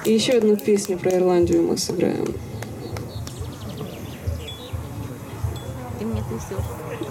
И еще одну песню про Ирландию мы сыграем. Ты мне трясешь.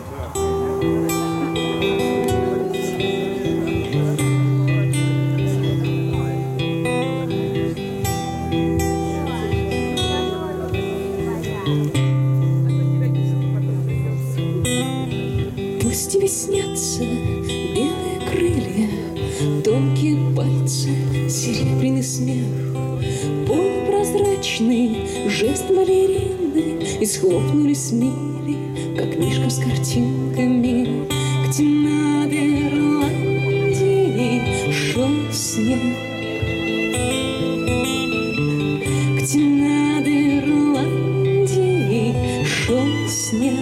Пусть тебе снятся белые крылья, тонкие пальцы, серебряный смех, полупрозрачный жест балерины, и схлопнулись мили, как книжка с картинками. Где над Ирландией шел снег, где над Ирландией шел снег.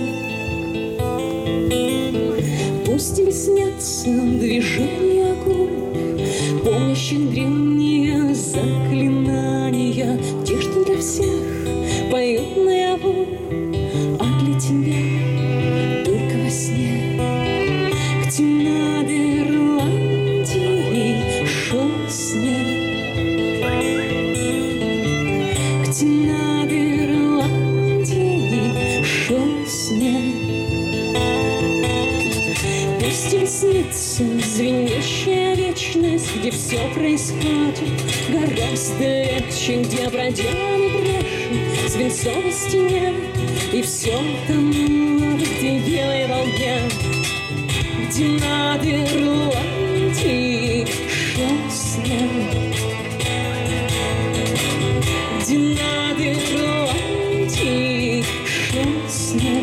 Пусть тебе снятся движения губ, помнящих древние заклинания, те, что для всех поют наяву, а для тебя только во сне. Где над Ирландией шел снег, где над Ирландией шел снег. Пусть тебе снится звенящая вечность, где все происходит гораздо легче, где проделаны бреши свинцовой стене, и все тонуло в этой белой волне. Где над Ирландией шел снег, где над Ирландией шел снег.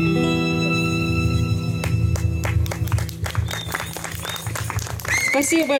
Спасибо.